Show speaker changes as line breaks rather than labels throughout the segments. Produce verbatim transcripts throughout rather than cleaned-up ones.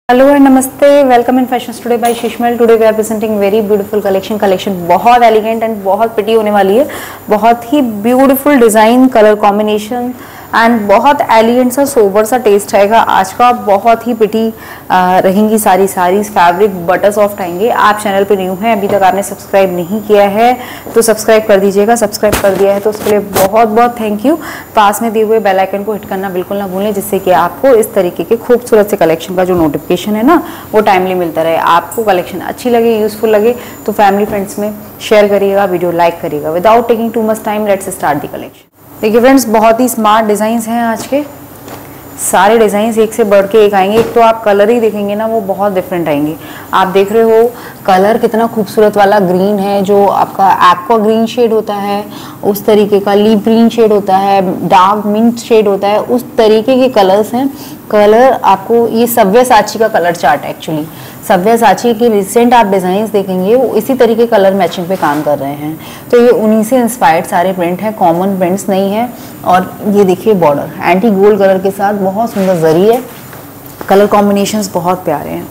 Hello and नमस्ते, welcome in fashion today by Shishmal. Today we are presenting very beautiful collection. Collection बहुत elegant and बहुत pretty होने वाली है। बहुत ही beautiful design, colour combination and बहुत एलिगेंट सा सोबर सा टेस्ट आएगा आज का। बहुत ही प्रिटी रहेंगी सारी सारीज। फैब्रिक बटर सॉफ्ट आएंगे। आप चैनल पे न्यू हैं, अभी तक आपने सब्सक्राइब नहीं किया है तो सब्सक्राइब कर दीजिएगा। सब्सक्राइब कर दिया है तो उसके लिए बहुत बहुत थैंक यू। पास में दिए हुए बेल आइकन को हिट करना बिल्कुल ना भूलें, जिससे कि आपको इस तरीके के खूबसूरत से कलेक्शन का जो नोटिफिकेशन है ना वो टाइमली मिलता रहे। आपको कलेक्शन अच्छी लगे, यूजफुल लगे तो फैमिली फ्रेंड्स में शेयर करिएगा, वीडियो लाइक करिएगा। Without taking too much time let's start the collection. देखिए फ्रेंड्स, बहुत ही स्मार्ट डिजाइन हैं आज के। सारे डिजाइन एक से बढ़ के एक आएंगे। एक तो आप कलर ही देखेंगे ना वो बहुत डिफरेंट आएंगे। आप देख रहे हो कलर कितना खूबसूरत वाला ग्रीन है, जो आपका एक्वा ग्रीन शेड होता है, उस तरीके का लीफ ग्रीन शेड होता है, डार्क मिंट शेड होता है, उस तरीके के कलर्स हैं। कलर आपको ये सव्यसाची का कलर चार्ट है एक्चुअली। सव्यसाची की रिसेंट आप डिजाइन देखेंगे वो इसी तरीके कलर मैचिंग पे काम कर रहे हैं। तो ये उन्हीं से इंस्पायर्ड सारे प्रिंट हैं, कॉमन प्रिंट्स नहीं है। और ये देखिए बॉर्डर एंटी गोल्ड कलर के साथ बहुत सुंदर जरी है। कलर कॉम्बिनेशंस बहुत प्यारे हैं।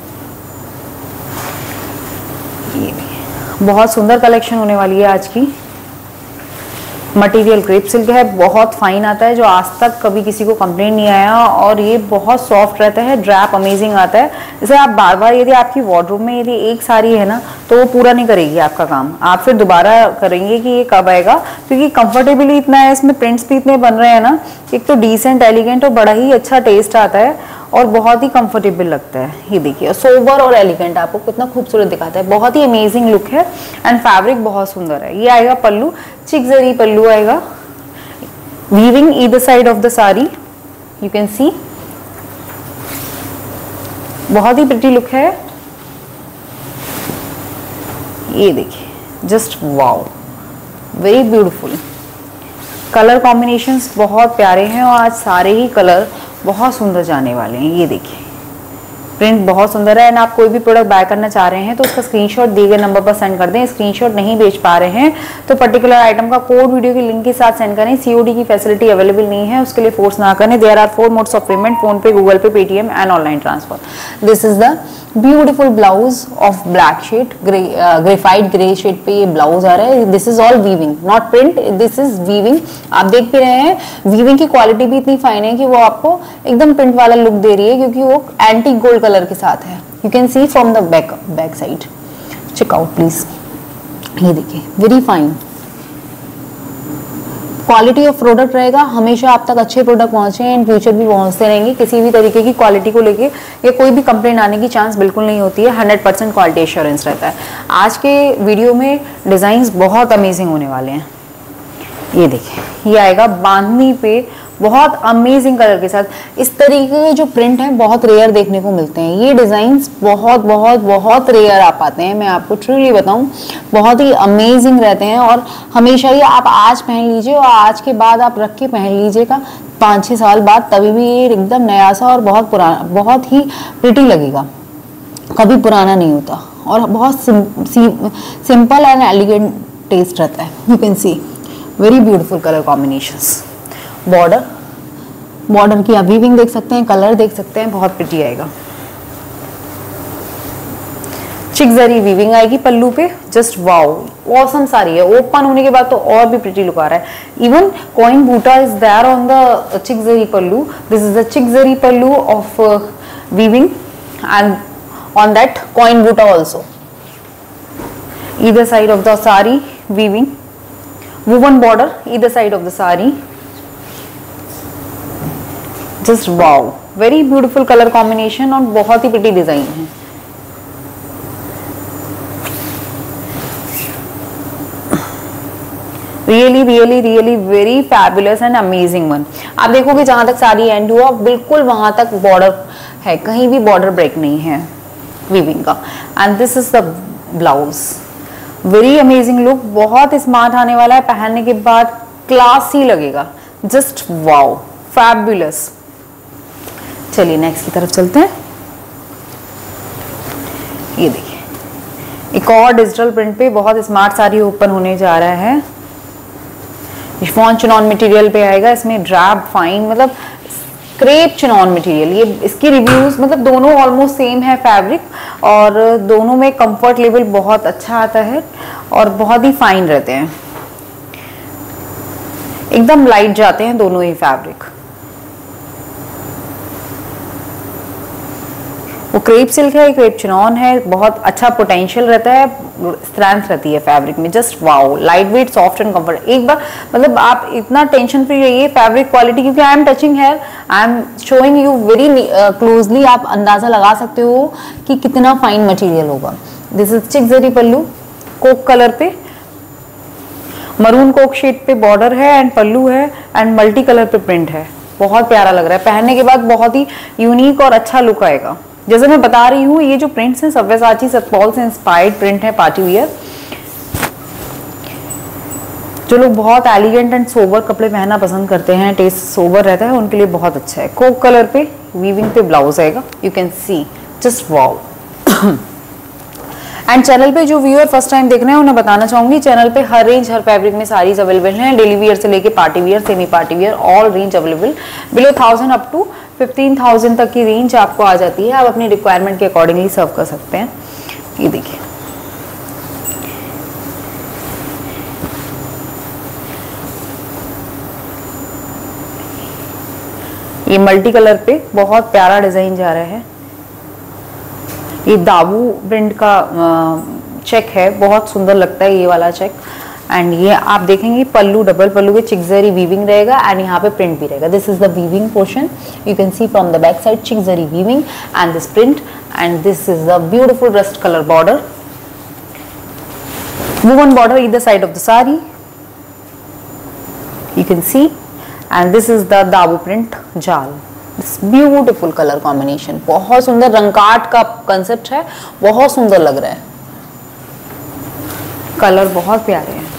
ये भी बहुत सुंदर कलेक्शन होने वाली है आज की। मटेरियल क्रेप सिल्क है, बहुत फाइन आता है, जो आज तक कभी किसी को कंप्लेंट नहीं आया। और ये बहुत सॉफ्ट रहता है, ड्रैप अमेजिंग आता है। जैसे आप बार बार यदि आपकी वार्डरोब में यदि एक साड़ी है ना तो वो पूरा नहीं करेगी आपका काम। आप फिर दोबारा करेंगे कि ये कब आएगा, क्योंकि कंफर्टेबली इतना है, इसमें प्रिंट्स भी इतने बन रहे हैं ना। एक तो डिसेंट एलिगेंट और बड़ा ही अच्छा टेस्ट आता है और बहुत ही कंफर्टेबल लगता है। ये देखिए सोबर और एलिगेंट आपको कितना खूबसूरत दिखाता है। बहुत ही अमेजिंग लुक है एंड फैब्रिक बहुत सुंदर है। ये आएगा पल्लू, चिक जरी पल्लू आएगा, weaving either side of the sari, you can see. बहुत ही प्रिटी लुक है। ये देखिए just wow, very beautiful. Colour combinations बहुत प्यारे हैं और आज सारे ही कलर बहुत सुंदर जाने वाले हैं। ये देखिए प्रिंट बहुत सुंदर है। एंड आप कोई भी प्रोडक्ट बाय करना चाह रहे हैं तो उसका स्क्रीनशॉट दिए गए नंबर पर सेंड कर दें। स्क्रीनशॉट नहीं भेज पा रहे हैं तो पर्टिकुलर आइटम का कोड वीडियो की लिंक के साथ सेंड करें। सीओडी की फैसिलिटी अवेलेबल नहीं है, उसके लिए फोर्स ना करें। There are four modes of payment, PhonePe, Google pay, Paytm and online transfer. This is the beautiful blouse of black shade, grey graphite grey shade पे ये ब्लाउज आ रहा है। This is all weaving, not print, this is weaving. आप देख भी रहे हैं वीविंग की क्वालिटी भी इतनी फाइन है कि वो आपको एकदम प्रिंट वाला लुक दे रही है, क्योंकि वो एंटी गोल्ड कलर के साथ है। You can see from the back back side. Check out please. ये देखिए very fine quality of product रहेगा। हमेशा आप तक अच्छे प्रोडक्ट पहुंचे, इन फ्यूचर भी पहुंचते रहेंगे। किसी भी तरीके की क्वालिटी को लेके या कोई भी कंप्लेंट आने की चांस बिल्कुल नहीं होती है। हंड्रेड परसेंट क्वालिटी एश्योरेंस रहता है। आज के वीडियो में डिजाइन्स बहुत अमेजिंग होने वाले हैं। ये देखिए ये आएगा बांधनी पे बहुत अमेजिंग कलर के साथ। इस तरीके के जो प्रिंट हैं बहुत रेयर देखने को मिलते हैं। ये डिजाइन्स बहुत बहुत बहुत रेयर आ पाते हैं, मैं आपको ट्रूली बताऊं। बहुत ही अमेजिंग रहते हैं और हमेशा ही आप आज पहन लीजिए और आज के बाद आप रख के पहन लीजिएगा पाँच छः साल बाद, तभी भी ये एकदम नया सा और बहुत पुराना, बहुत ही प्रिटी लगेगा, कभी पुराना नहीं होता। और बहुत सिंपल एंड एलिगेंट टेस्ट रहता है। You can see very beautiful colour combinations. Border border की आप वीविंग देख सकते हैं, कलर देख सकते हैं, बहुत प्रिटी आएगा। चिक जरी वीविंग आएगी पल्लू पे। जस्ट वाओ, ऑसम साड़ी है। ओपन होने के बाद तो और भी प्रिटी लुक आ रहा है। Even coin buta is there on the chic zari pallu. This is the chic zari pallu of weaving and on that coin buta also. Either side of the sari weaving, woven border either side of the saree. Just wow, very beautiful color combination और बहुत ही pretty design है। Really really really very fabulous and amazing one. आप देखोगे जहां तक sari and हुआ बिल्कुल वहां तक बॉर्डर है, कहीं भी बॉर्डर ब्रेक नहीं है वीविंग का। And this is the blouse, very amazing look, बहुत स्मार्ट आने वाला है। पहनने के बाद क्लासी लगेगा। Just wow, fabulous. चलिए नेक्स्ट की तरफ चलते हैं। ये देखिए एक और डिजिटल प्रिंट पे बहुत स्मार्ट साड़ी ओपन होने जा रहा है। शिफॉन चिनॉन मटेरियल पे आएगा। इसमें ड्रैप फाइन, मतलब क्रेप चिनॉन मटेरियल, ये इसकी रिव्यूज मतलब दोनों ऑलमोस्ट सेम है फैब्रिक, और दोनों में कंफर्ट लेवल बहुत अच्छा आता है और बहुत ही फाइन रहते हैं, एकदम लाइट जाते हैं दोनों ही फैब्रिक। वो क्रेप सिल्क है, क्रेप चिनॉन है, बहुत अच्छा पोटेंशियल रहता है, स्ट्रेंथ रहती है फैब्रिक में, just wow, light weight, soft and comfort. एक बार मतलब आप इतना टेंशन फ्री रहिए फैब्रिक क्वालिटी, क्योंकि I am touching here, I am showing you very closely, आप अंदाजा लगा सकते हो कि कितना फाइन मटेरियल होगा। This is chic zari pallu, coke colour पे, मरून कोक शेड पे बॉर्डर है एंड पल्लू है एंड मल्टी कलर पे प्रिंट है, बहुत प्यारा लग रहा है। पहनने के बाद बहुत ही यूनिक और अच्छा लुक आएगा। जैसे मैं बता रही हूँ, ये जो प्रिंट्स हैं सव्यसाची सतपॉल से इंस्पायर्ड प्रिंट है, पार्टी वियर। जो लोग बहुत एलिगेंट एंड सोबर कपड़े पहनना पसंद करते हैं, टेस्ट सोबर रहता है, उनके लिए बहुत अच्छा है। कोक कलर पे वीविंग पे ब्लाउज आएगा, you can see, just wow. And channel पे जो व्यूअर फर्स्ट टाइम देख रहे हैं उन्हें बताना चाहूंगी, चैनल पे हर रेंज हर फैब्रिक में साड़ीज अवेलेबल हैं, डेली वियर से लेके party wear, semi party wear, all range available. Below thousand up to fifteen thousand तक की रेंज आपको आ जाती है, आप अपनी रिक्वायरमेंट के अकॉर्डिंगली सर्व कर सकते हैं। ये देखिए, ये मल्टी कलर पे बहुत प्यारा डिजाइन जा रहा है। ये दाबू प्रिंट का चेक है, बहुत सुंदर लगता है ये वाला चेक। एंड ये आप देखेंगे पल्लू, डबल पल्लू के चिकजरी वीविंग रहेगा एंड यहाँ पे प्रिंट भी रहेगा। This is the weaving portion, you can see from the back side चिकजरी weaving and this print, and this is the beautiful rust colour border, woven border either side of the sari, you can see, and this is the dabu print जाल। This beautiful color combination, बहुत सुंदर, रंकाट का concept है, बहुत सुंदर लग रहा है, कलर बहुत प्यारे हैं,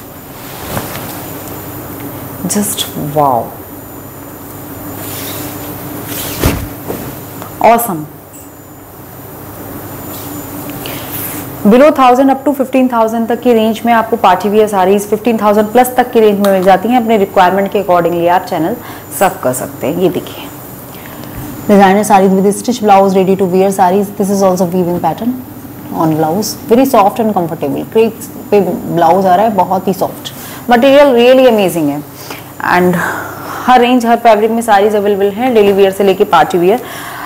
just wow, awesome. Below thousand up to fifteen thousand तक की रेंज में आपको party wear saris fifteen thousand plus तक की रेंज में मिल जाती हैं। अपने रिक्वायरमेंट के अकॉर्डिंगली आप चैनल सर्व कर सकते हैं। ये देखिए, designer saris with stitch blouse, ready to wear saris. This is also weaving pattern on blouse, very soft and comfortable. Crepe पे ब्लाउज आ रहा है, बहुत ही सॉफ्ट मटेरियल, रियली अमेजिंग है। एंड हर रेंज हर फैब्रिक में साड़ीज अवेलेबल हैं, डेली वियर से लेके party wear,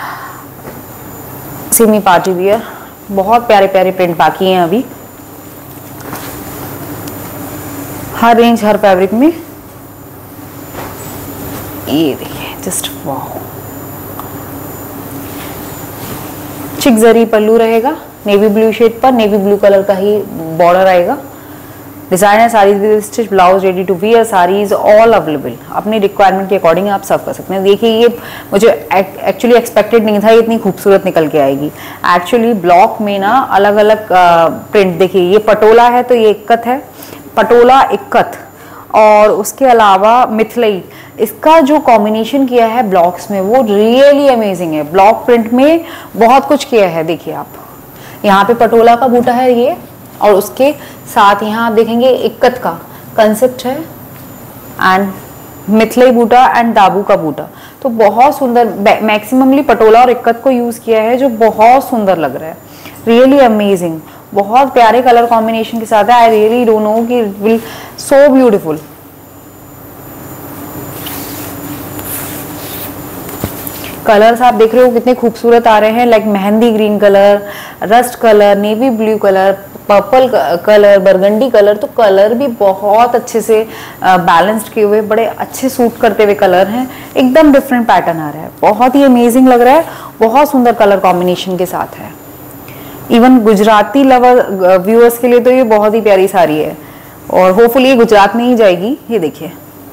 semi party wear, बहुत प्यारे प्यारे प्रिंट बाकी हैं अभी, हर रेंज हर फैब्रिक में। ये देखिए, जस्ट वाओ, चिक जरी पल्लू रहेगा, नेवी ब्लू शेड पर नेवी ब्लू कलर का ही बॉर्डर आएगा। Designer saris with stitch blouse, ready to wear saris, all available. अपनी रिक्वायरमेंट के अकॉर्डिंग आप सर्व कर सकते हैं। देखिए, ये मुझे एक्चुअली एक्सपेक्टेड नहीं था इतनी खूबसूरत निकल के आएगी। एक्चुअली ब्लॉक में ना अलग अलग प्रिंट, देखिए ये पटोला है तो ये इक्कत है, पटोला इक्कत, और उसके अलावा मिथलई, इसका जो कॉम्बिनेशन किया है ब्लॉक्स में वो रियली अमेजिंग है। ब्लॉक प्रिंट में बहुत कुछ किया है। देखिए आप, यहाँ पे पटोला का बूटा है ये, और उसके साथ यहाँ आप देखेंगे इक्कत का कंसेप्ट है, एंड मिथलई बूटा एंड दाबू का बूटा, तो बहुत सुंदर, मैक्सिममली पटोला और इक्कत को यूज किया है, जो बहुत सुंदर लग रहा है, रियली अमेजिंग। बहुत प्यारे कलर कॉम्बिनेशन के साथ है। आई रियली डोंट नो कि it will so beautiful. Colours आप देख रहे हो कितने खूबसूरत आ रहे हैं, like mehndi green colour, rust colour, navy blue colour, purple colour, burgundy colour, तो कलर भी बहुत अच्छे से बैलेंस्ड किए हुए, बड़े अच्छे सूट करते हुए कलर हैं। एकदम डिफरेंट पैटर्न आ रहा है, बहुत ही अमेजिंग लग रहा है, बहुत सुंदर कलर कॉम्बिनेशन के साथ है। इवन गुजराती लवर व्यूअर्स के लिए तो ये बहुत ही प्यारी साड़ी है, और होपफुली ये गुजरात में ही जाएगी। ये देखिए,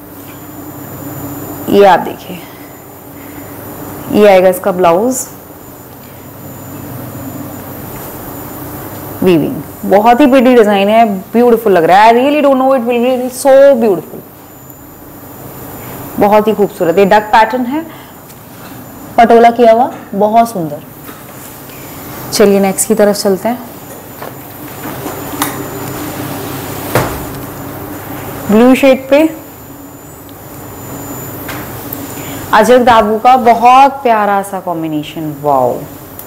ये आप देखिए, ये आएगा इसका ब्लाउज, वीविंग, बहुत ही प्रीटी डिजाइन है, ब्यूटीफुल लग रहा है। I really don't know, it will be so beautiful, बहुत ही खूबसूरत। ये डक पैटर्न है, पटोला किया हुआ, बहुत सुंदर। चलिए नेक्स्ट की तरफ चलते हैं। ब्लू शेड पे अजरक धाबू का बहुत प्यारा सा combination, wow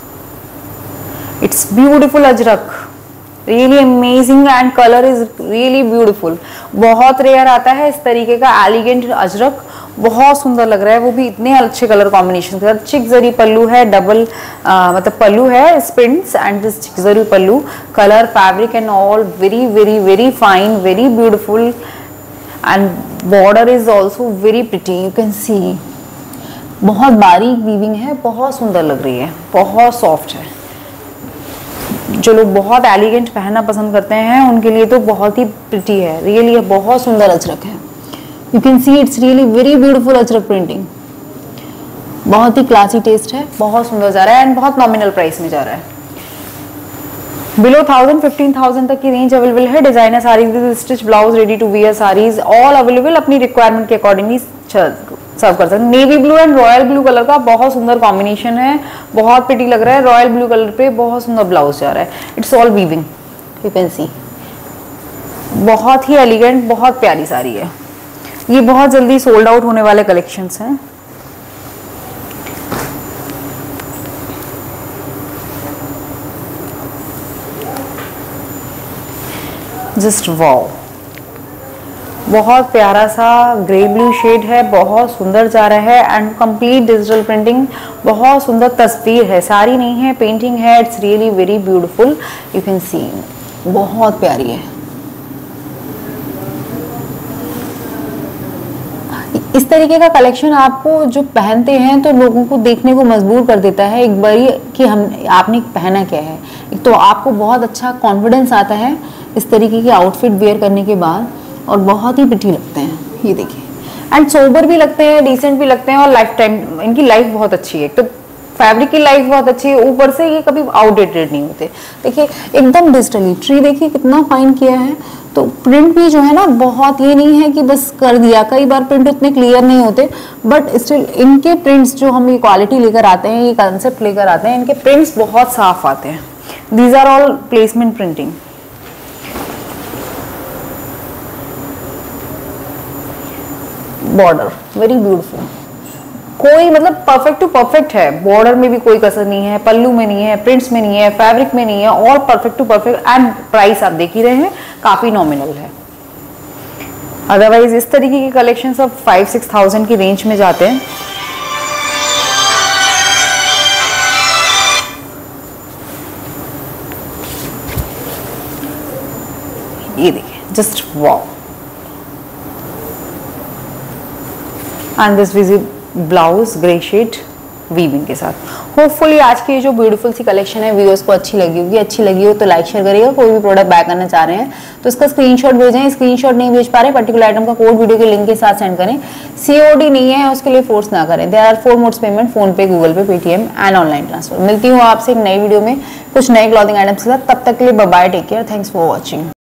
it's beautiful ajrakh, really amazing and colour is really beautiful. बहुत रेयर आता है इस तरीके का एलिगेंट अजरक, बहुत सुंदर लग रहा है, वो भी इतने अच्छे कलर कॉम्बिनेशन के साथ। चिक जरी पल्लू है, डबल मतलब पल्लू है prints and this chic zari pallu, colour fabric and all very very very fine, very beautiful and border is also very pretty, you can see बहुत बारीक वीविंग है, बहुत सुंदर लग रही है, बहुत सॉफ्ट है। जो लोग बहुत एलिगेंट पहनना पसंद करते हैं उनके लिए तो बहुत ही प्रिटी है, रियली बहुत सुंदर अजरक है। You can see it's really very beautiful ajrakh printing, बहुत ही क्लासी टेस्ट है, बहुत सुंदर जा रहा है एंड बहुत नॉमिनल प्राइस में जा रहा है। बिलो थाउजेंड फिफ्टीन थाउजेंड तक की रेंज अवेलेबल है। Designer saris with stitch blouse, ready to wear saris all available, अपनी रिक्वायरमेंट के अकॉर्डिंगली सर्व कर सकते हैं। Navy blue and royal blue colour का बहुत सुंदर कॉम्बिनेशन है, बहुत प्रिटी लग रहा है। रॉयल ब्लू कलर पे बहुत सुंदर ब्लाउज जा रहा है, it's all weaving, you can see बहुत ही एलिगेंट, बहुत प्यारी साड़ी है। ये बहुत जल्दी सोल्ड आउट होने वाले कलेक्शंस हैं। जस्ट वाओ, बहुत प्यारा सा ग्रे ब्लू शेड है, बहुत सुंदर जा रहा है एंड कंप्लीट डिजिटल प्रिंटिंग, बहुत सुंदर तस्वीर है, सारी नहीं है पेंटिंग है, it's really very beautiful, you can see बहुत प्यारी है। इस तरीके का कलेक्शन आपको जो पहनते हैं तो लोगों को देखने को मजबूर कर देता है एक बारी कि हम आपने पहना क्या है। एक तो आपको बहुत अच्छा कॉन्फिडेंस आता है इस तरीके की आउटफिट वेयर करने के बाद, और बहुत ही प्रिटी लगते हैं, ये देखिए एंड सोबर भी लगते हैं, डिसेंट भी लगते हैं और लाइफ टाइम इनकी लाइफ बहुत अच्छी है। तो फैब्रिक की लाइफ बहुत अच्छी है, ऊपर से ये कभी आउटडेटेड नहीं होते। देखिए एकदम डिजिटली ट्री देखिए कितना फाइन किया है। तो प्रिंट भी जो है ना बहुत, ये नहीं है कि बस कर दिया, कई बार प्रिंट उतने क्लियर नहीं होते, बट स्टिल इनके प्रिंट्स जो हम ये क्वालिटी लेकर आते हैं, ये कंसेप्ट लेकर आते हैं, इनके प्रिंट्स बहुत साफ आते हैं। These are all placement printing. Border very beautiful, कोई मतलब परफेक्ट टू परफेक्ट है, बॉर्डर में भी कोई कसर नहीं है, पल्लू में नहीं है, प्रिंट्स में नहीं है, फैब्रिक में नहीं है, all perfect to perfect and price आप देख ही रहे हैं काफी नॉमिनल है। अदरवाइज इस तरीके के कलेक्शन सब फाइव सिक्स थाउजेंड की रेंज में जाते हैं। ये देखिए just wow, and this visit blouse grey shade weaving के साथ। होपफुली आज की जो ब्यूटीफुल सी कलेक्शन है व्यूअर्स को अच्छी लगी होगी। अच्छी लगी हो तो लाइक शेयर करिएगा। कोई भी प्रोडक्ट बाय करना चाह रहे हैं तो इसका स्क्रीनशॉट भेजें। स्क्रीनशॉट नहीं भेज पा रहे, पर्टिकुलर आइटम का कोड वीडियो के लिंक के साथ सेंड करें। सीओडी नहीं है उसके लिए फोर्स ना करें। There are four modes payment, PhonePe, Google pay, Paytm and online transfer. मिलती हूँ आपसे एक नई वीडियो में कुछ नए क्लॉथिंग आइटम्स के साथ। तब तक के लिए bye bye, take care, thanks for watching.